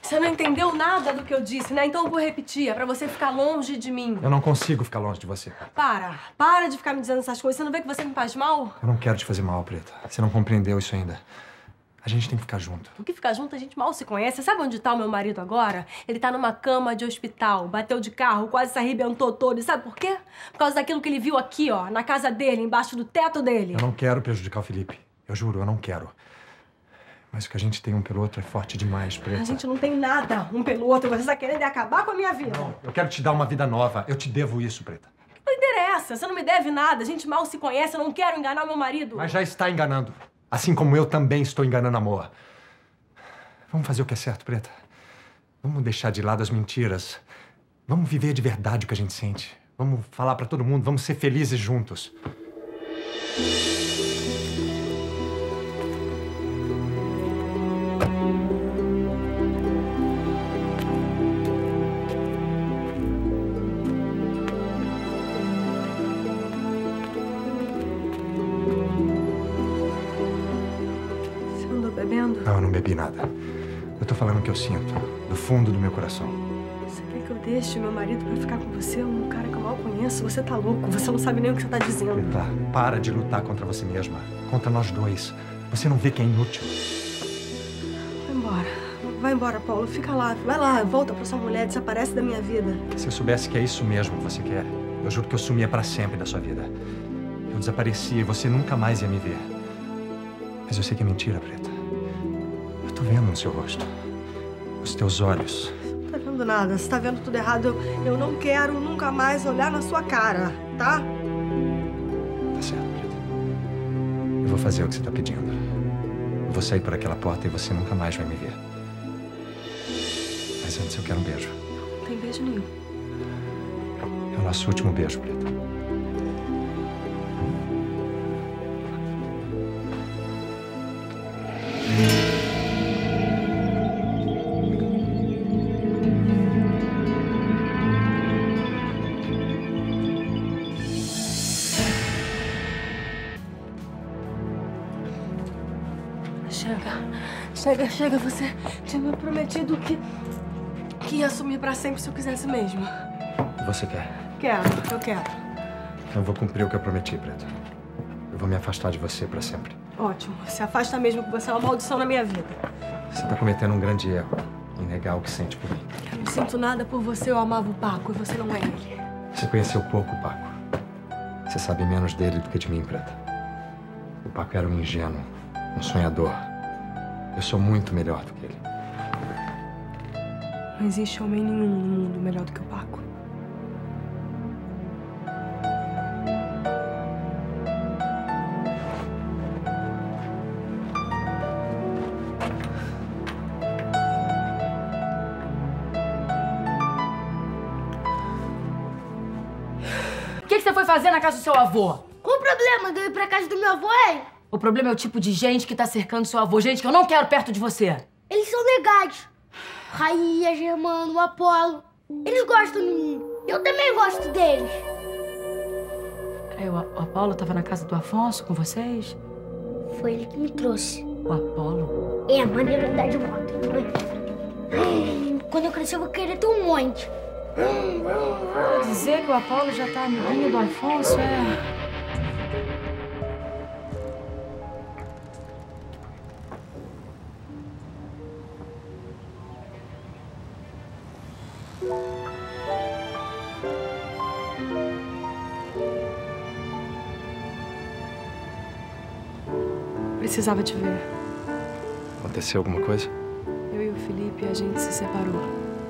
Você não entendeu nada do que eu disse, né? Então eu vou repetir, é pra você ficar longe de mim. Eu não consigo ficar longe de você. Para de ficar me dizendo essas coisas. Você não vê que você me faz mal? Eu não quero te fazer mal, Preta. Você não compreendeu isso ainda. A gente tem que ficar junto. O que ficar junto, a gente mal se conhece. Você sabe onde tá o meu marido agora? Ele tá numa cama de hospital, bateu de carro, quase se arrebentou todo. E sabe por quê? Por causa daquilo que ele viu aqui, ó, na casa dele, embaixo do teto dele. Eu não quero prejudicar o Felipe. Eu juro, eu não quero. Mas o que a gente tem um pelo outro é forte demais, Preta. A gente não tem nada um pelo outro. Você tá querendo acabar com a minha vida. Não, eu quero te dar uma vida nova. Eu te devo isso, Preta. Não interessa. Você não me deve nada. A gente mal se conhece. Eu não quero enganar meu marido. Mas já está enganando. Assim como eu também estou enganando a Moa. Vamos fazer o que é certo, Preta. Vamos deixar de lado as mentiras. Vamos viver de verdade o que a gente sente. Vamos falar pra todo mundo. Vamos ser felizes juntos. Bebendo? Não, eu não bebi nada. Eu tô falando o que eu sinto, do fundo do meu coração. Você quer que eu deixe meu marido pra ficar com você? Um cara que eu mal conheço? Você tá louco, você não sabe nem o que você tá dizendo. Preta, para de lutar contra você mesma. Contra nós dois. Você não vê que é inútil. Vai embora. Vai embora, Paulo. Fica lá. Vai lá, volta pra sua mulher, desaparece da minha vida. Se eu soubesse que é isso mesmo que você quer, eu juro que eu sumia pra sempre da sua vida. Eu desaparecia e você nunca mais ia me ver. Mas eu sei que é mentira, Preta. Eu tô vendo no seu rosto. Os teus olhos. Não tá vendo nada. Você tá vendo tudo errado. Eu não quero nunca mais olhar na sua cara, tá? Tá certo, Preta. Eu vou fazer o que você tá pedindo. Eu vou sair por aquela porta e você nunca mais vai me ver. Mas antes eu quero um beijo. Não tem beijo nenhum. É o nosso último beijo, Preta. Chega. Você tinha me prometido que ia assumir pra sempre se eu quisesse mesmo. Você quer? Eu quero. Eu vou cumprir o que eu prometi, Preta. Eu vou me afastar de você pra sempre. Ótimo. Se afasta mesmo, que você é uma maldição na minha vida. Você tá cometendo um grande erro em negar o que sente por mim. Eu não sinto nada por você. Eu amava o Paco e você não é ele. Você conheceu pouco o Paco. Você sabe menos dele do que de mim, Preta. O Paco era um ingênuo, um sonhador. Eu sou muito melhor do que ele. Não existe homem nenhum no mundo melhor do que o Paco. O que você foi fazer na casa do seu avô? Qual o problema de eu ir pra casa do meu avô, hein? O problema é o tipo de gente que tá cercando seu avô. Gente que eu não quero perto de você. Eles são legais. Raia, Germano, o Apolo. Eles gostam de mim. Eu também gosto deles. Peraí, o Apolo tava na casa do Afonso com vocês? Foi ele que me trouxe. O Apolo? É, maneiro andar de moto. Quando eu crescer, eu vou querer ter um monte. Quer dizer que o Apolo já tá amiguinho do Afonso, é? Precisava te ver. Aconteceu alguma coisa? Eu e o Felipe, a gente se separou.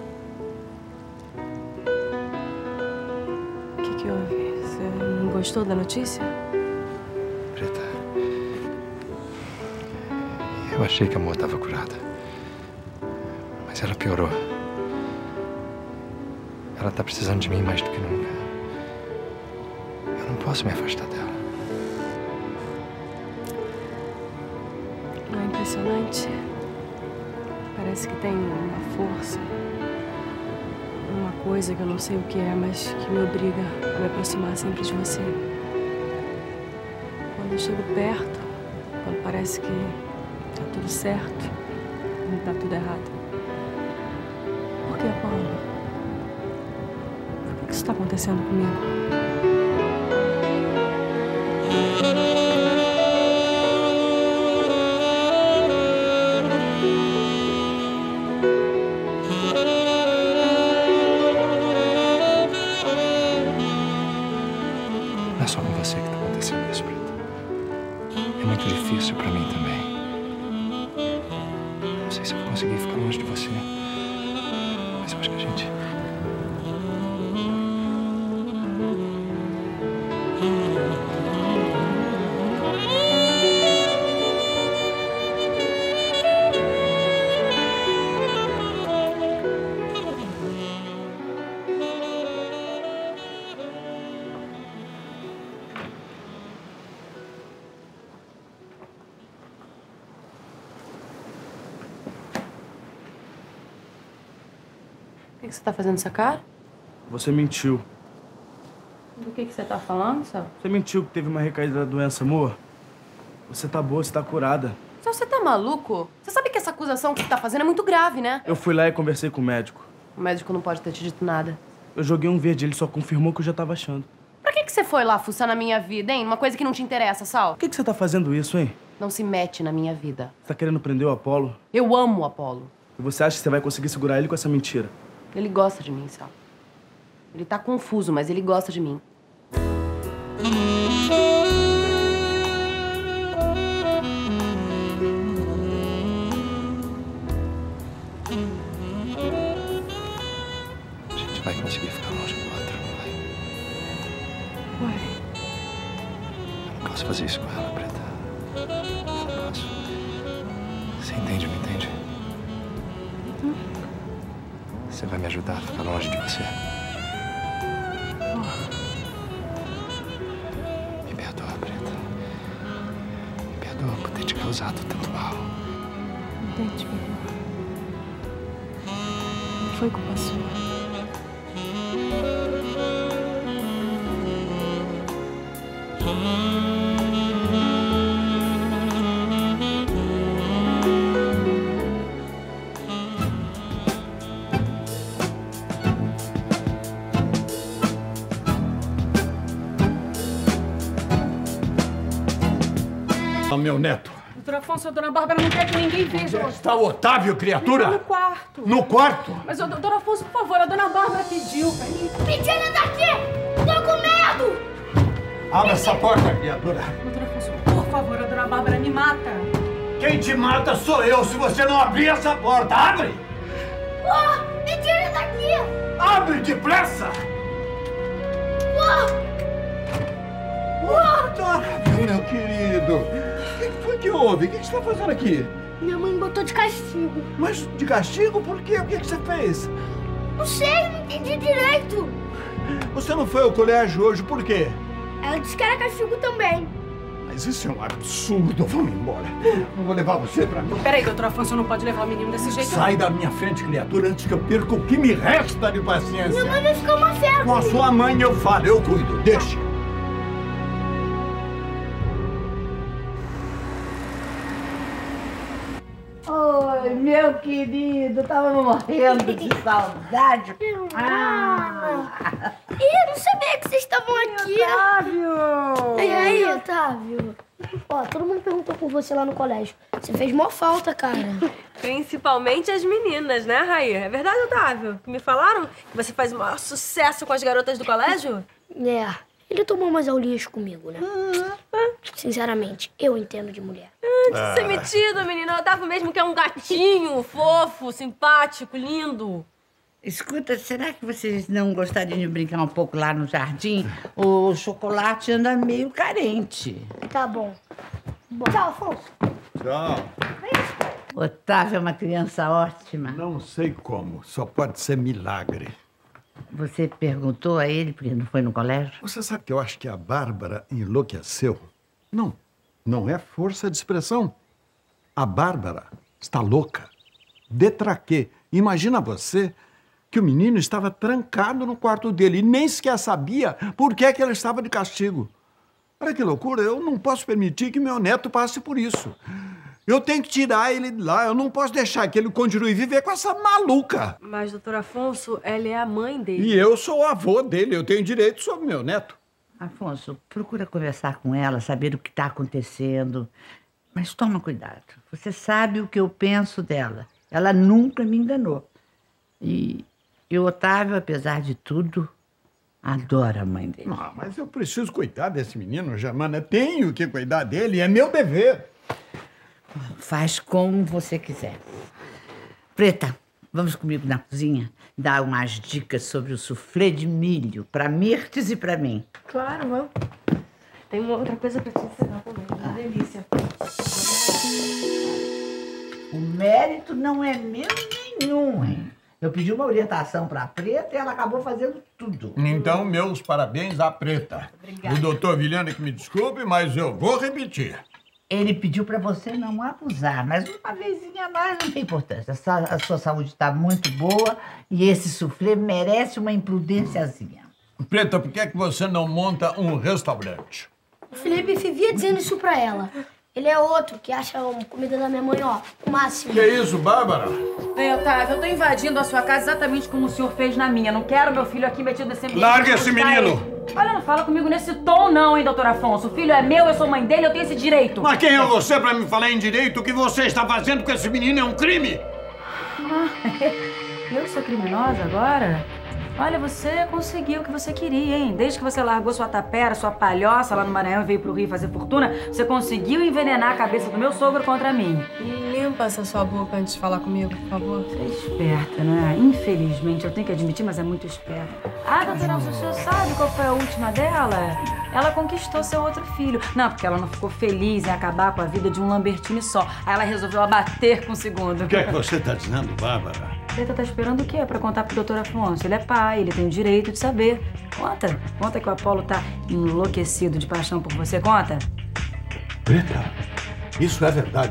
O que houve? Você não gostou da notícia? Preta, eu achei que a Moa estava curada. Mas ela piorou. Ela tá precisando de mim mais do que nunca. Eu não posso me afastar dela. Não é impressionante? Parece que tem uma força, uma coisa que eu não sei o que é, mas que me obriga a me aproximar sempre de você. Quando eu chego perto, quando parece que tá tudo certo, tá tudo errado. Por que, Paulo? Por que isso tá acontecendo comigo? Não é só com você que tá acontecendo isso, Preta. É muito difícil pra mim também. Não sei se eu vou conseguir ficar longe de você. Mas eu acho que a gente... Por que você tá fazendo essa cara? Você mentiu. Do que você tá falando, Sal? Você mentiu que teve uma recaída da doença, amor. Você tá boa, você tá curada. Sal, você tá maluco? Você sabe que essa acusação que você tá fazendo é muito grave, né? Eu fui lá e conversei com o médico. O médico não pode ter te dito nada. Eu joguei um verde, ele só confirmou o que eu já tava achando. Pra que você foi lá fuçar na minha vida, hein? Uma coisa que não te interessa, Sal. Por que você tá fazendo isso, hein? Não se mete na minha vida. Você tá querendo prender o Apolo? Eu amo o Apolo. E você acha que você vai conseguir segurar ele com essa mentira? Ele gosta de mim, Sal. Ele tá confuso, mas ele gosta de mim. A gente vai conseguir ficar longe do outro, não vai? Vai. Eu não posso fazer isso com ela, Preta. Não posso. Você entende, me entende? Você vai me ajudar a ficar longe de você? Me perdoa, Preta. Me perdoa por ter te causado tanto mal. Não tem que te perdoar. Não foi culpa sua. Meu neto. Doutor Afonso, a dona Bárbara não quer que ninguém veja. Onde está o Otávio, criatura? No quarto. No quarto? Mas, doutor Afonso, por favor, a dona Bárbara pediu pra ele. Me tira daqui! Tô com medo! Abre essa porta, criatura. Doutor Afonso, por favor, a dona Bárbara me mata. Quem te mata sou eu se você não abrir essa porta. Abre! Oh, me tira daqui! Abre depressa! Otávio, meu querido. O que foi que houve? O que você está fazendo aqui? Minha mãe me botou de castigo. Mas de castigo por quê? O que você fez? Não sei, não entendi direito. Você não foi ao colégio hoje por quê? Ela disse que era castigo também. Mas isso é um absurdo. Vamos embora. Eu vou levar você pra mim. Peraí, doutor Afonso, não pode levar o menino desse jeito. Sai da minha frente, criatura, antes que eu perca o que me resta de paciência. Minha mãe vai ficar uma fera. Com a sua mãe eu falo, eu cuido. Deixa. Oi, meu querido, tava morrendo de saudade. Ih, eu não sabia que vocês estavam aqui. Otávio! E aí, Otávio? Ó, todo mundo perguntou por você lá no colégio. Você fez mó falta, cara. Principalmente as meninas, né, Raí? É verdade, Otávio? Me falaram que você faz o maior sucesso com as garotas do colégio? É, ele tomou umas aulinhas comigo, né? Sinceramente, eu entendo de mulher. De ser metido, menino. O Otávio mesmo que é um gatinho fofo, simpático, lindo. Escuta, será que vocês não gostariam de brincar um pouco lá no jardim? O Chocolate anda meio carente. Tá bom. Tchau, Afonso. Tchau. Otávio é uma criança ótima. Não sei como, só pode ser milagre. Você perguntou a ele porque não foi no colégio? Você sabe que eu acho que a Bárbara enlouqueceu? Não é força de expressão. A Bárbara está louca. Detraquê. Imagina você que o menino estava trancado no quarto dele e nem sequer sabia por que ele estava de castigo. Olha que loucura, eu não posso permitir que meu neto passe por isso. Eu tenho que tirar ele de lá. Eu não posso deixar que ele continue a viver com essa maluca. Mas, doutor Afonso, ela é a mãe dele. E eu sou o avô dele. Eu tenho direito sobre meu neto. Afonso, procura conversar com ela, saber o que está acontecendo. Mas toma cuidado. Você sabe o que eu penso dela. Ela nunca me enganou. E o Otávio, apesar de tudo, adora a mãe dele. Ah, mas eu preciso cuidar desse menino, Germana. Eu tenho que cuidar dele. É meu dever. Faz como você quiser. Preta, vamos comigo na cozinha dar umas dicas sobre o soufflé de milho para Mirtes e para mim. Claro, vamos. Tem uma outra coisa pra te ensinar também. Uma delícia. O mérito não é meu nenhum, hein? Eu pedi uma orientação pra Preta e ela acabou fazendo tudo. Então, meus parabéns à Preta. Obrigada. O doutor Vilhena que me desculpe, mas eu vou repetir. Ele pediu pra você não abusar, mas uma vezinha a mais não tem importância. A sua saúde tá muito boa e esse soufflé merece uma imprudênciazinha. Preta, por que é que você não monta um restaurante? O Felipe vivia dizendo isso pra ela. Ele é outro que acha a comida da minha mãe, ó, o máximo. Que isso, Bárbara? Bem, Otávio, eu tô invadindo a sua casa exatamente como o senhor fez na minha. Não quero meu filho aqui metido nesse ambiente. Larga esse menino! Olha, não fala comigo nesse tom não, hein, doutor Afonso. O filho é meu, eu sou mãe dele, eu tenho esse direito. Mas quem é você pra me falar em direito? O que você está fazendo com esse menino é um crime! Eu sou criminosa agora? Olha, você conseguiu o que você queria, hein? Desde que você largou sua tapera, sua palhoça lá no Maranhão e veio pro Rio fazer fortuna, você conseguiu envenenar a cabeça do meu sogro contra mim. Limpa essa sua boca antes de falar comigo, por favor. Você é esperta, né? Infelizmente, eu tenho que admitir, mas é muito esperta. Ah, doutora, o senhor sabe qual foi a última dela? Ela conquistou seu outro filho. Não, porque ela não ficou feliz em acabar com a vida de um Lambertini só. Aí ela resolveu abater com o segundo. O que é que você está dizendo, Bárbara? Preta tá esperando o quê pra contar pro doutor Afonso? Ele é pai, ele tem o direito de saber. Conta. Conta que o Apolo tá enlouquecido de paixão por você. Conta. Preta, isso é verdade.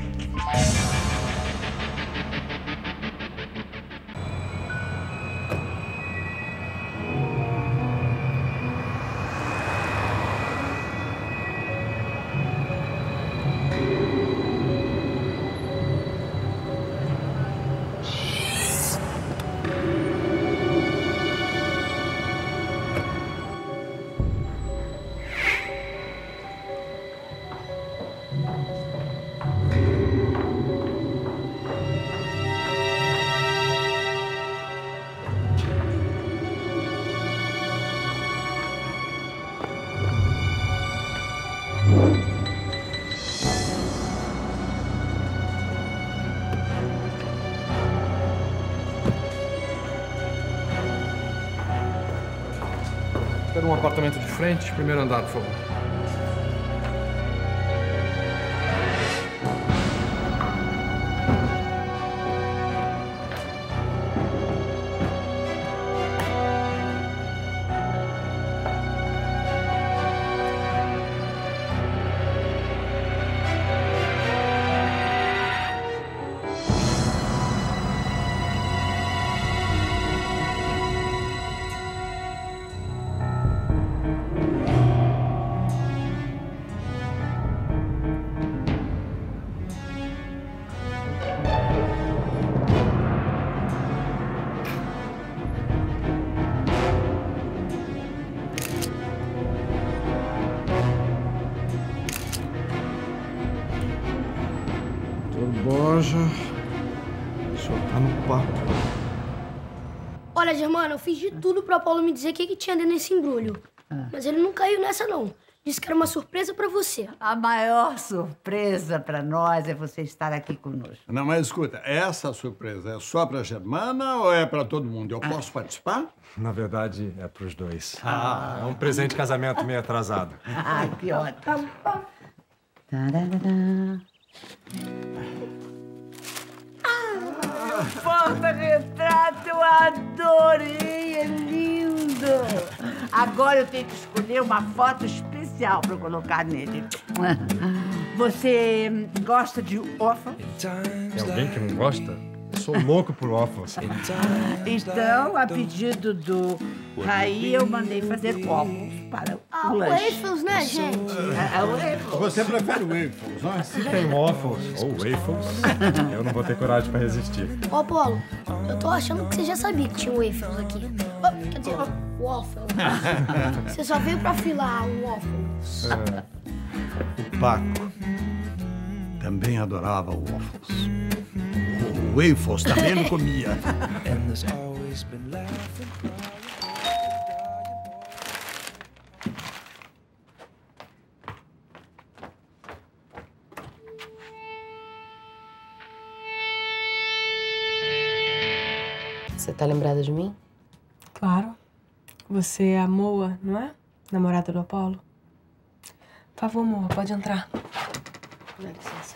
Quero um apartamento de frente, primeiro andar, por favor. Borja, o senhor tá no papo. Olha, Germana, eu fiz de tudo pro Apolo me dizer o que tinha dentro desse embrulho. Mas ele não caiu nessa, não. Disse que era uma surpresa pra você. A maior surpresa pra nós é você estar aqui conosco. Não, mas escuta, essa surpresa é só pra Germana ou é pra todo mundo? Eu posso participar? Na verdade, é pros dois. É um presente de casamento meio atrasado. Ai, que ótimo. Tarará. Porta-retrato, eu adorei, é lindo. Agora eu tenho que escolher uma foto especial para colocar nele. Você gosta de waffle? Tem alguém que não gosta? Eu sou louco por waffles. Então, a pedido do Raí, eu mandei fazer copos para Ah, o lanche. Waffles, né, gente? Você prefere waffles, não é? Se tem waffles ou waffles, eu não vou ter coragem pra resistir. Ô, Apolo, eu tô achando que você já sabia que tinha waffles aqui. Oh, quer dizer, waffles. Você só veio pra filar waffles. O Paco também adorava waffles. O waffles também não comia. Você tá lembrada de mim? Claro. Você é a Moa, não é? Namorada do Apolo. Por favor, Moa, pode entrar. Dá licença.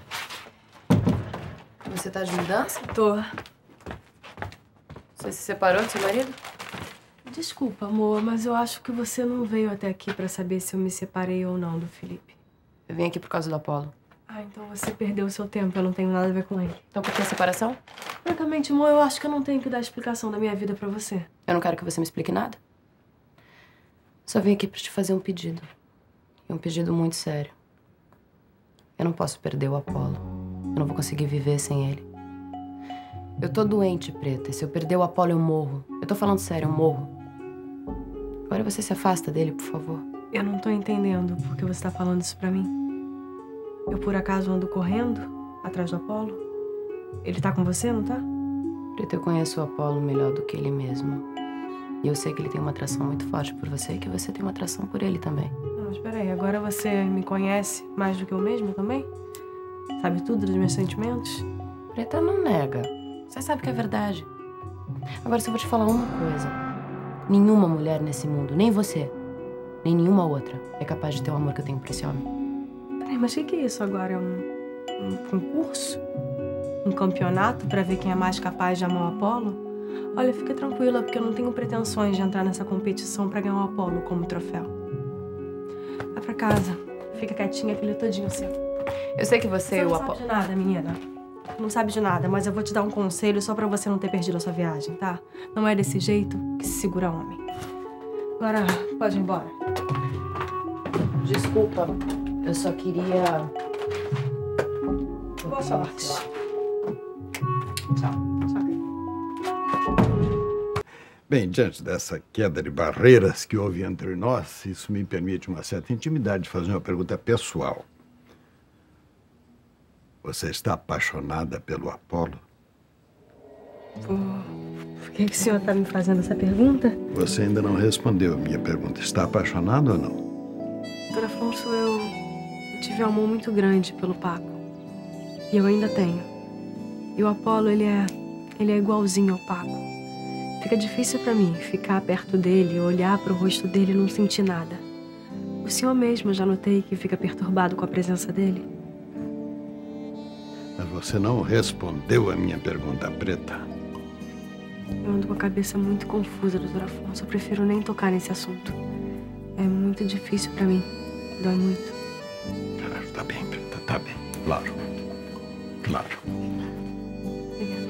Você tá de mudança? Tô. Você se separou do seu marido? Desculpa, Moa, mas eu acho que você não veio até aqui pra saber se eu me separei ou não do Felipe. Eu vim aqui por causa do Apolo. Ah, então você perdeu o seu tempo. Eu não tenho nada a ver com ele. Então por que a separação? Francamente, Moa, eu acho que eu não tenho que dar explicação da minha vida pra você. Eu não quero que você me explique nada. Só vim aqui pra te fazer um pedido. E um pedido muito sério. Eu não posso perder o Apolo. Eu não vou conseguir viver sem ele. Eu tô doente, Preta. E se eu perder o Apolo, eu morro. Eu tô falando sério, eu morro. Agora você se afasta dele, por favor. Eu não tô entendendo por que você tá falando isso pra mim. Eu, por acaso, ando correndo atrás do Apolo? Ele tá com você, não tá? Preta, eu conheço o Apolo melhor do que ele mesmo. E eu sei que ele tem uma atração muito forte por você e que você tem uma atração por ele também. Não, mas peraí, agora você me conhece mais do que eu mesmo também? Sabe tudo dos meus sentimentos? Preta, não nega. Você sabe que é verdade. Agora, só vou te falar uma coisa. Nenhuma mulher nesse mundo, nem você, nem nenhuma outra, é capaz de ter o amor que eu tenho por esse homem. Peraí, mas o que é isso agora? É um concurso? Um campeonato pra ver quem é mais capaz de amar o Apolo? Olha, fica tranquila, porque eu não tenho pretensões de entrar nessa competição pra ganhar o Apolo como troféu. Vai pra casa. Fica quietinha, que ele é todinho seu. Eu sei que você e o Você não Apolo... sabe de nada, menina. Não sabe de nada, mas eu vou te dar um conselho só pra você não ter perdido a sua viagem, tá? Não é desse jeito que se segura homem. Agora, pode ir embora. Desculpa, eu só queria... Boa sorte. Tchau. Tchau. Bem, diante dessa queda de barreiras que houve entre nós, isso me permite uma certa intimidade de fazer uma pergunta pessoal. Você está apaixonada pelo Apolo? Por que o senhor está me fazendo essa pergunta? Você ainda não respondeu a minha pergunta. Está apaixonado ou não? Doutor Afonso, eu tive um amor muito grande pelo Paco. E eu ainda tenho. E o Apolo, ele é igualzinho ao Paco. Fica difícil para mim ficar perto dele, olhar para o rosto dele e não sentir nada. O senhor mesmo, já notei que fica perturbado com a presença dele. Mas você não respondeu a minha pergunta, Preta. Eu ando com a cabeça muito confusa, doutor Afonso. Eu prefiro nem tocar nesse assunto. É muito difícil para mim. Dói muito. Claro, tá bem, Preta, tá bem. Claro. Claro. Obrigada.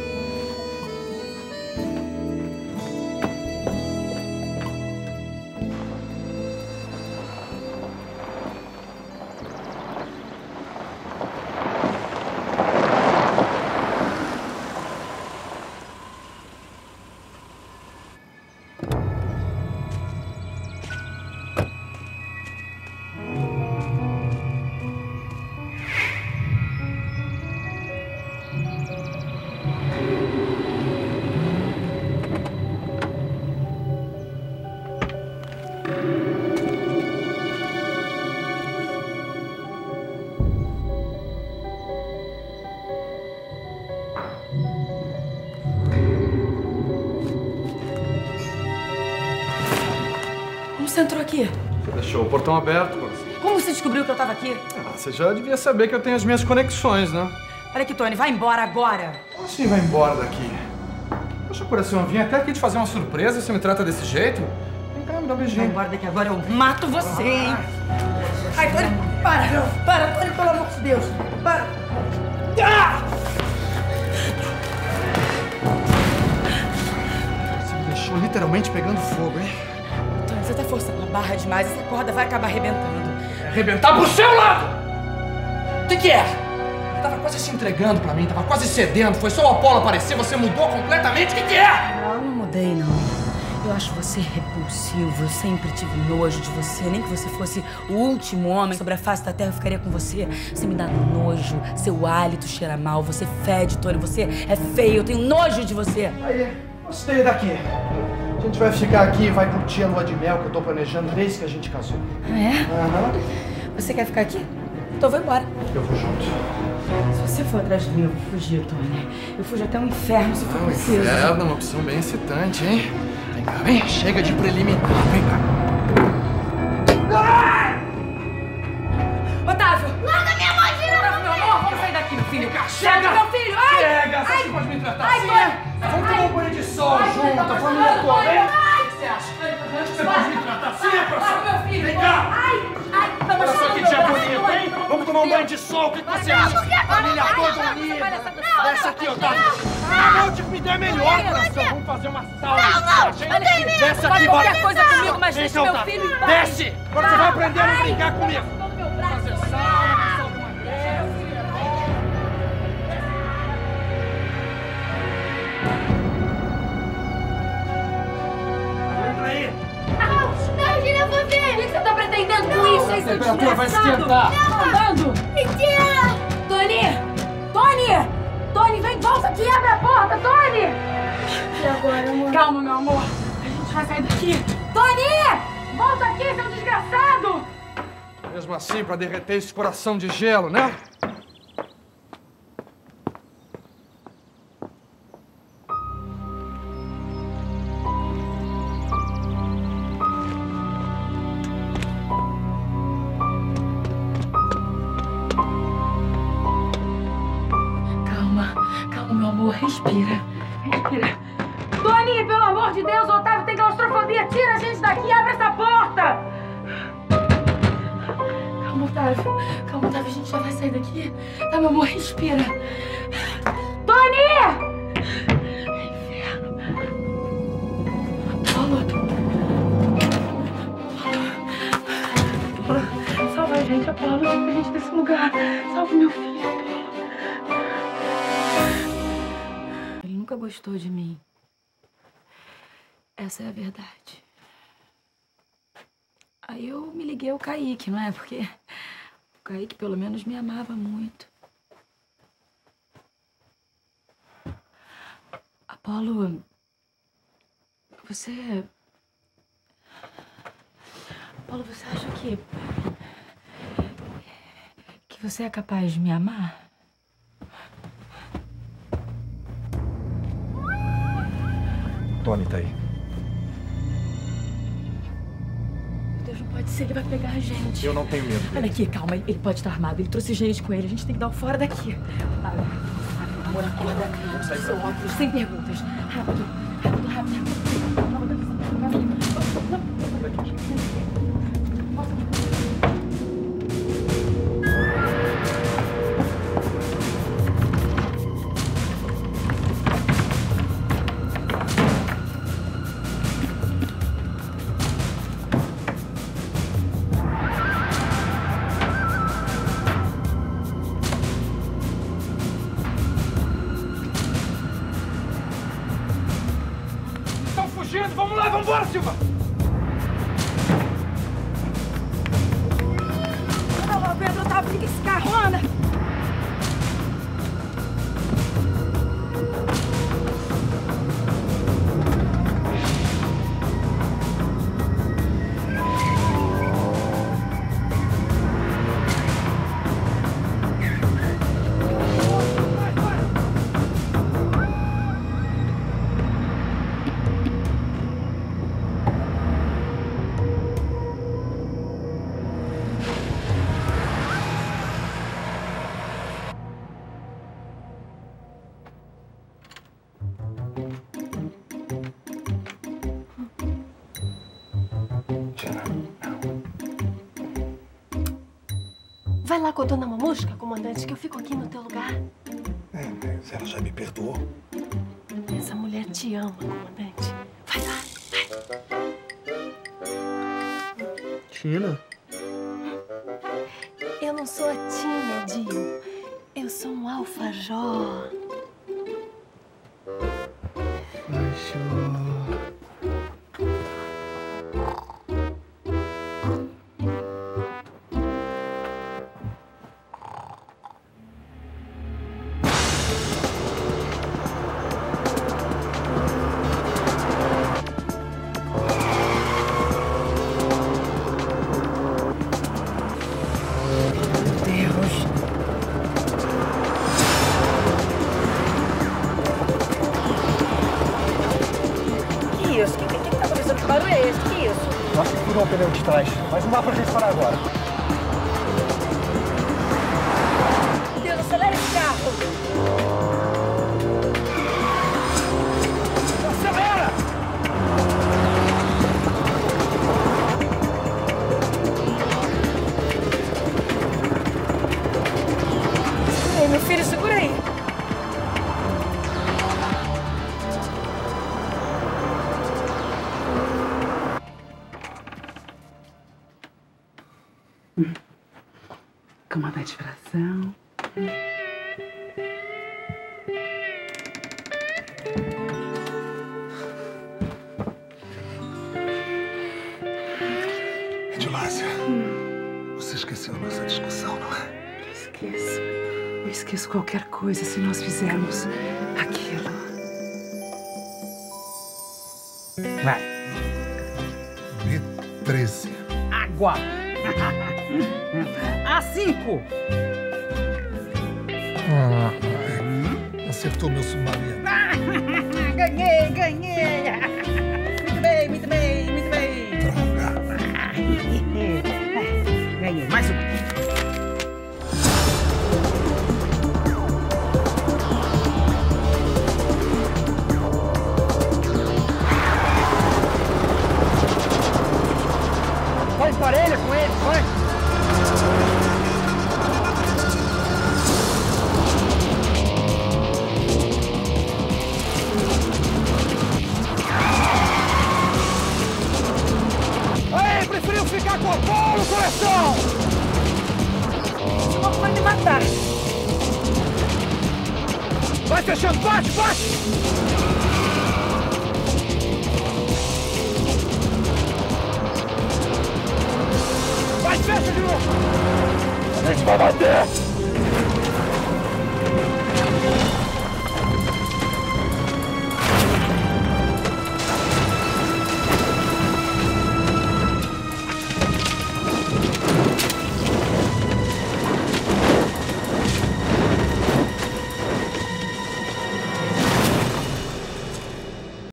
Como você entrou aqui? Você deixou o portão aberto, Coração. Como você descobriu que eu tava aqui? Você já devia saber que eu tenho as minhas conexões, né? Olha aqui, Tony, vai embora agora. Como assim vai embora daqui? Poxa, Coração, eu vim até aqui te fazer uma surpresa, você me trata desse jeito? Vem cá, me dá um Vai beijinho. embora daqui agora, eu mato você, hein? Ai, Tony, para, Tony, pelo amor de Deus. Para. Ah! Você me deixou literalmente pegando fogo, hein? Tony, você Você tá forçando a barra demais, essa corda vai acabar arrebentando. Arrebentar pro seu lado! O que é? Tava quase se entregando pra mim, tava quase cedendo. Foi só o Apolo aparecer, você mudou completamente. O que é? Não, não mudei, não. Eu acho você repulsivo, eu sempre tive nojo de você. Nem que você fosse o último homem sobre a face da terra, eu ficaria com você. Você me dá nojo, seu hálito cheira mal, você fede, Tony, você é feio, eu tenho nojo de você. Aí, gostei daqui. A gente vai ficar aqui e vai curtir a lua de mel que eu tô planejando desde que a gente casou. Ah, é? Aham. Você quer ficar aqui? Então eu vou embora. Eu vou junto. Se você for atrás de mim, eu vou fugir, Tony. Eu fujo até o inferno se for preciso. Inferno é uma opção bem excitante, hein? Vem cá, vem. Chega de preliminar. Vem cá. Otávio! Larga minha mão, gira! Otávio, meu amor, vamos sair daqui, meu filho. Chega! Meu filho! Ai! Chega! Você Ai! que pode me tratar Ai, assim? Tony! Vamos tomar um banho de sol junto, família toda, hein? O que você acha? Você pode me tratar assim, professor? Meu filho! Vem cá! Ai! Ai! Tá Olha só que machucando dia meu bonito, braço, hein? Vamos tomar um banho de sol, o que você acha? Família toda unida. Desce aqui, Otávio. Não, tipo, me dê melhor, coração. Vamos fazer uma sauna. Não, tem medo. Desce Faz aqui, qualquer bora. coisa comigo, mas Vem deixa cá, meu Otávio. filho em paz. Desce! Agora você vai aprender a não brincar comigo. Meu braço. Fazer sauna, passar alguma vez. Entra aí. Não, gira, eu vou ver! O que você tá pretendendo com isso, hein, A seu temperatura vai desgraçado? esquentar. Andando! Mentira! Tony! Tony! Tony, vem, volta aqui, abre a porta, Tony! E agora, amor? Calma, meu amor. A gente vai sair daqui. Tony! Volta aqui, seu desgraçado! Mesmo assim, pra derreter esse coração de gelo, né? Calma, meu amor. Respira. Tony, pelo amor de Deus, o Otávio tem claustrofobia. Tira a gente daqui, abre essa porta. Calma, Otávio, a gente já vai sair daqui. Tá, meu amor, respira. Tony! Inferno. Apolo. Salva a gente, Apolo. Tira a gente desse lugar. Salva meu filho, Apolo. Ele nunca gostou de mim. Essa é a verdade. Aí eu me liguei ao Kaique, não é? Porque o Kaique pelo menos me amava muito. Apolo, você... Apolo, você acha que você é capaz de me amar? Tony tá aí. Meu Deus, não pode ser, ele vai pegar a gente. Eu não tenho medo dele. Olha aqui, calma, ele pode estar armado, ele trouxe gente com ele, a gente tem que dar o fora daqui. Amor, acorda, seu óculos, sem perguntas. Rápido. Vamos lá, vamos embora, Silva! Não, Pedro, Otávio, liga esse carro, anda! Vai lá com a dona Mamusca, comandante, que eu fico aqui no teu lugar. Mas ela já me perdoou. Essa mulher te ama, comandante. Vai lá, vai. estilo. Eu não sou a Tinha, Dio. Eu sou um alfajor. Furou o pneu de trás, mas não dá pra gente parar agora. Deus, acelera esse carro! Acelera! Ei, meu filho, segura aí. Comandante Fração. Edilácia, você esqueceu nossa discussão, não é? Esqueço. Eu esqueço qualquer coisa se nós fizermos aquilo. Vai. B13. Água! A5! Acertou meu submarino. Ganhei! Muito bem! Droga! Ganhei, mais um. Vai parelha com ele, vai! Aí, preferiu ficar com o Apolo, coração! Esse louco vai me matar. Vai fechando, bate! Vai, fecha de novo! A gente vai bater!